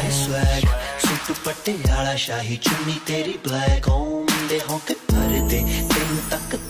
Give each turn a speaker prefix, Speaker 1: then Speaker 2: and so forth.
Speaker 1: है swag suit Patiala शाही चुन्नी तेरी ब्लैक ओ मुंडे होके भर दे तेन तक